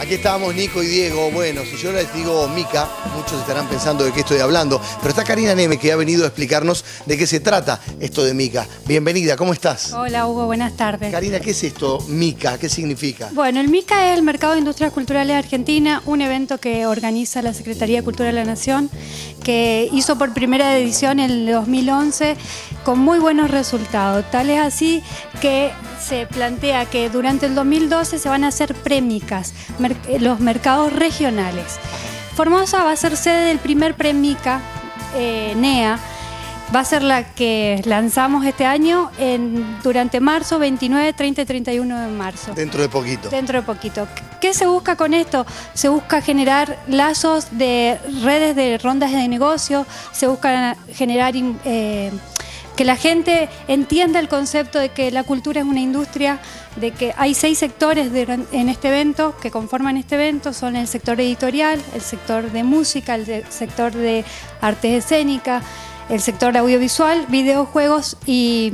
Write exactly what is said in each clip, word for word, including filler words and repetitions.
Aquí estábamos Nico y Diego. Bueno, si yo les digo Mica, muchos estarán pensando de qué estoy hablando. Pero está Karina Neme, que ha venido a explicarnos de qué se trata esto de Mica. Bienvenida, ¿cómo estás? Hola Hugo, buenas tardes. Karina, ¿qué es esto Mica? ¿Qué significa? Bueno, el Mica es el Mercado de Industrias Culturales de Argentina, un evento que organiza la Secretaría de Cultura de la Nación, que hizo por primera edición en el dos mil once con muy buenos resultados. Tal es así que se plantea que durante el dos mil doce se van a hacer premicas, mer los mercados regionales. Formosa va a ser sede del primer Premica, eh, N E A, va a ser la que lanzamos este año en, durante marzo, veintinueve, treinta y treinta y uno de marzo. Dentro de poquito. Dentro de poquito. ¿Qué se busca con esto? Se busca generar lazos de redes de rondas de negocio, se busca generar eh, que la gente entienda el concepto de que la cultura es una industria, de que hay seis sectores de, en este evento que conforman este evento, son el sector editorial, el sector de música, el de, sector de artes escénicas, el sector audiovisual, videojuegos y...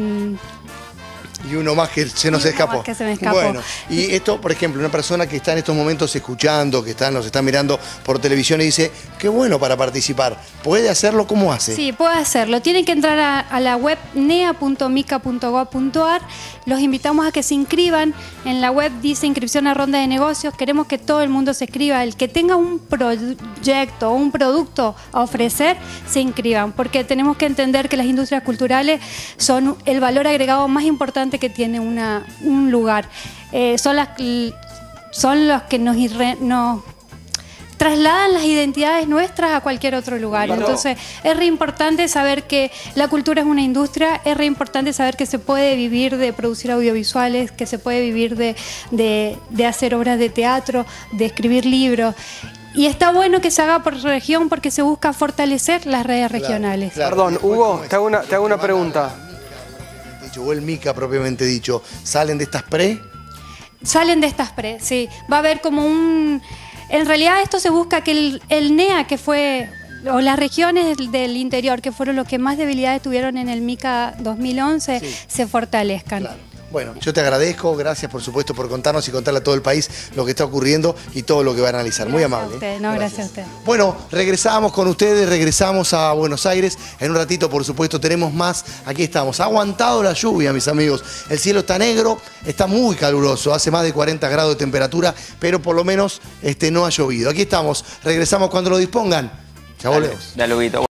Y uno más que se nos escapó. Que se me escapó. Bueno, y esto, por ejemplo, una persona que está en estos momentos escuchando, que está, nos está mirando por televisión y dice, qué bueno para participar. ¿Puede hacerlo? ¿Cómo hace? Sí, puede hacerlo. Tienen que entrar a, a la web nea punto mica punto gob punto ar. Los invitamos a que se inscriban. En la web dice inscripción a ronda de negocios. Queremos que todo el mundo se inscriba. El que tenga un proyecto o un producto a ofrecer, se inscriban. Porque tenemos que entender que las industrias culturales son el valor agregado más importante que tiene una, un lugar. Eh, son, las, son los que nos, nos trasladan las identidades nuestras a cualquier otro lugar. Claro. Entonces es re importante saber que la cultura es una industria, es re importante saber que se puede vivir de producir audiovisuales, que se puede vivir de, de, de hacer obras de teatro, de escribir libros. Y está bueno que se haga por región porque se busca fortalecer las redes Claro, regionales. claro. Perdón, Hugo, te hago una, te hago una pregunta. O el Mica propiamente dicho, ¿salen de estas pre? Salen de estas pre, sí. Va a haber como un... En realidad esto se busca que el, el N E A, que fue... o las regiones del interior, que fueron los que más debilidades tuvieron en el Mica dos mil once, sí, se fortalezcan. Claro. Bueno, yo te agradezco, gracias por supuesto por contarnos y contarle a todo el país lo que está ocurriendo y todo lo que va a analizar. Muy Gracias amable. A usted. No, gracias. gracias a usted. Bueno, regresamos con ustedes, regresamos a Buenos Aires. En un ratito, por supuesto, tenemos más. Aquí estamos. Ha aguantado la lluvia, mis amigos. El cielo está negro, está muy caluroso, hace más de cuarenta grados de temperatura, pero por lo menos este, no ha llovido. Aquí estamos, regresamos cuando lo dispongan. Ya volvemos. Dale, Huguito.